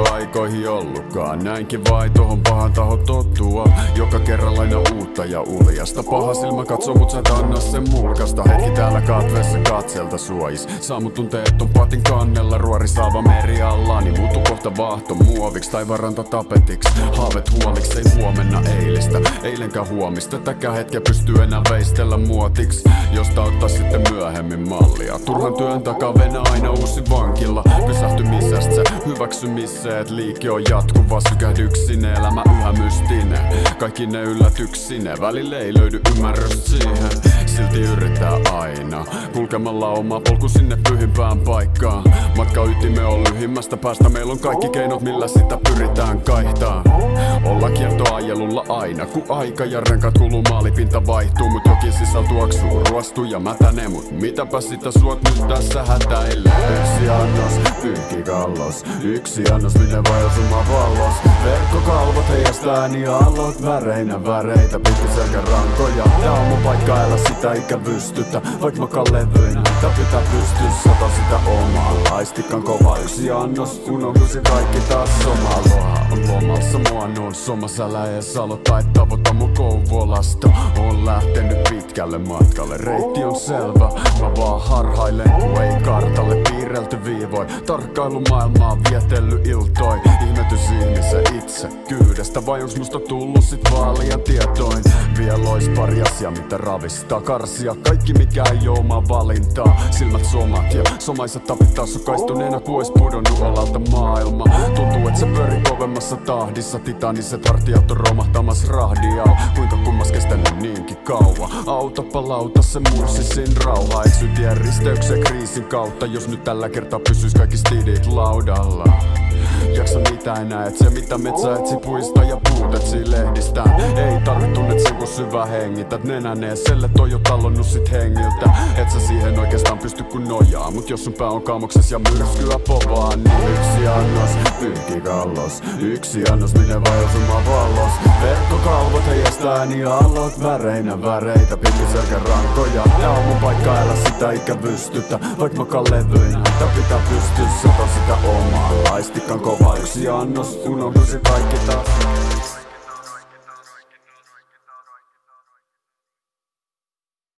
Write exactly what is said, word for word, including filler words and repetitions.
aikoihin ollutkaan. Näinkin vai tohon pahan taho tottua. Joka kerralla aina uutta ja uljasta. Paha silmä katsoo mut sä et anna sen mulkasta. Hetki täällä katveessa katselta suojis. Saa mut tunteet on patin kannella. Ruori saava meri alla. Niin muutu kohta vaahto muoviks. Taivaranta tapetiks. Haavet huoliks ei huomenna eilistä. Eilenkään huomista. Tätäkään hetkeä pystyy enää veistellä muotiks. Josta ottaa sitten myöhemmin mallia. Turhan työn takaa venä aina uusi vankilla. Pysähtymisestä se hyväksymiseet. Liike on jatkuva sykähdyksine. Elämä yhä mystinen. Kaikki ne yllätyksine. Välille ei löydy ymmärrys siihen. Silti yrittää aina kulkemalla oma polku sinne pyhimpään paikkaan. Matka ytime on lyhimmästä päästä. Meillä on kaikki keinot millä sitä pyritään kaihtaa. Olla kiertoajelulla aina. Ku aika ja renkaat kuluu maalipinta vaihtuu. Mut jokin sisällä tuoksuu, ruostuu ja mätänee. Mut mitäpä sitä suot nyt tässä hätäilee. Yksi annos, pyykki kallos. Yksi annos, minne vai osuma vallos. Verkkokalvot heijastaa ääni aallot. Väreinä väreitä, pitkä selkä rankoja. Tää on mun paikka, älä sitä ikä pystytä. Vaik makaan levyinä, tää pitää pystyssä. Ota sitä omaa laistikan kova. Yksi annos, unohdusi kaikki taas somaa. Loha on lomassa, mua on somassa. Älä ees aloita, et tavoita mun Kouvolasta. On lähtenyt pitkälle matkalle, reitti on selvä. Mä vaan harhailen, ku ei kartalle piirrelty viivoi. Tarkkailu maailmaa vietelly iltoi. Ihmetys ihmisen itsekyydestä. Vai onks musta tullut sit vaan liian tietoin? Vielä ois pari asiaa mitä ravistaa. Karsia kaikki mikä ei oo omaa valintaa. Silmät somat ja somaiset tapittaa sukaistuneena ku ois pudonnut alalta maailma. Tuntuu et se pyöri kovemmassa tahdissa. Titaniset vartijat on romahtamas rahdial. Kuinka kummas kestänyt niinkin kauan? Autoppa lauta se mursisin rauha. Eksy tien risteyksen kriisin kautta. Jos nyt tällä kertaa pysyis kaikki stidit laudalla. Jaksa mitä enää et se mitä metsä etsi puista ja puut etsii lehdistään. Ei tarvi tunnet sen kun syvä hengität nenän eeselle toi jo tallonnut sit hengiltä. Et sä siihen oikeastaan pysty kun nojaa. Mut jos sun pää on kaamokses ja myrskyä povaa. Niin yksi annos, pyykki kallos. Yksi annos minne vai osuma vallos. Verkkokalvot heijastaa ääni aallot. Väreinä väreitä, pitkä selkä rankoja. Tää on mun paikka, älä sitä ikä pystytä. Vaik makaan levyinä, tää pitää pystyssä. Ota sitä omaa laistikan kova. Yksi annos, unohdusi kaikki taas.